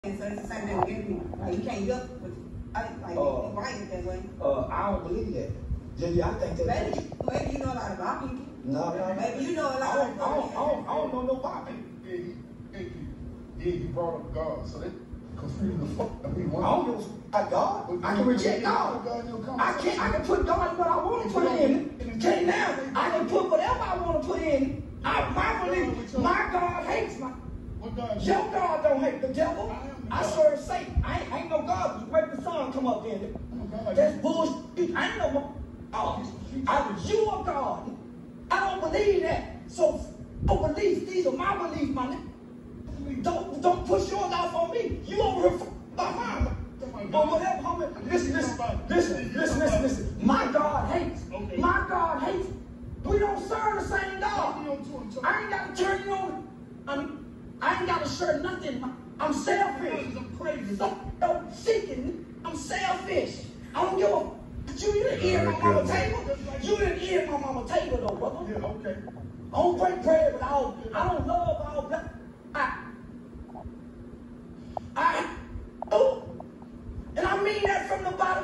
So it's the same thing with enemy. Like you can't yuck with you right that way. I don't believe that. Jimmy, I think that. Maybe you know a lot about people. No. Maybe you know a lot about people. I don't know nobody. Yeah, he brought up God, so that confused the fuck. I don't know God. I can reject God. I can put God what I want to put in. Okay, now I can put whatever I want to put in. My belief, my God hates my. Your God don't hate the devil. I serve Satan. I ain't no God. You make the sun come up there. That's bullshit. I ain't no God. You are God. I don't believe that. So, beliefs, these are my beliefs, my nigga. Don't push yours off on me. You over here by mine. But whatever, homie, listen. My God hates. My God hates. We don't serve the same God. I ain't got to turn you on. I ain't got to share nothing. I'm selfish. I'm crazy. Don't seeking. I'm selfish. I don't give a. You didn't eat my mama table. You didn't eat my mama table though, brother. Yeah, okay. I don't break bread with all. I don't love all that. And I mean that from the bottom